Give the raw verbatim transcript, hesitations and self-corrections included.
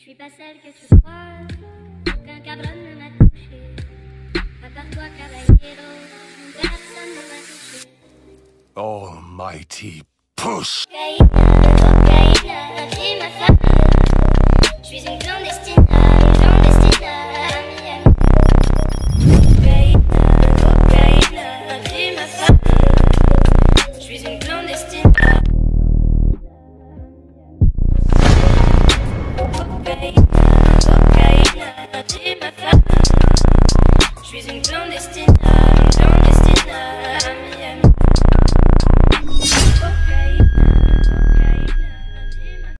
suis pas celle que tu crois, aucun cabron ne m'a touché. À part toi, caballero, personne ne m'a touché. Almighty push! Cocaïne, cocaïne, un crime infâme. Je suis une clandestine, une clandestine, ami, ami.